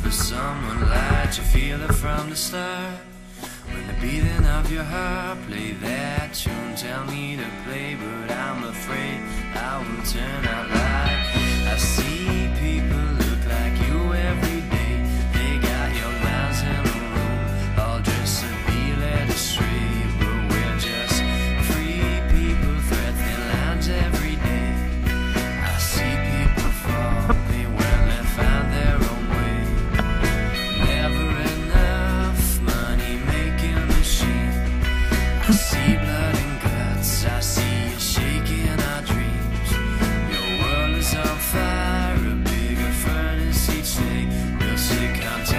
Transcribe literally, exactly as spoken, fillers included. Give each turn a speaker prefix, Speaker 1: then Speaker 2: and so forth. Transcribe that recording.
Speaker 1: for someone like you, feel it from the start. When the beating of your heart play that tune, tell me to play, but I'm afraid I will turn out like I see people look like you every day. They got young minds in a room, all dressed to be led astray. But we're just free people, threatening lines every day. I see people fall, they will and find their own way. Never enough money making machine. I see blood and guts, I see you shaking our dreams. Your world is on fire, a bigger furnace each day. We'll sit content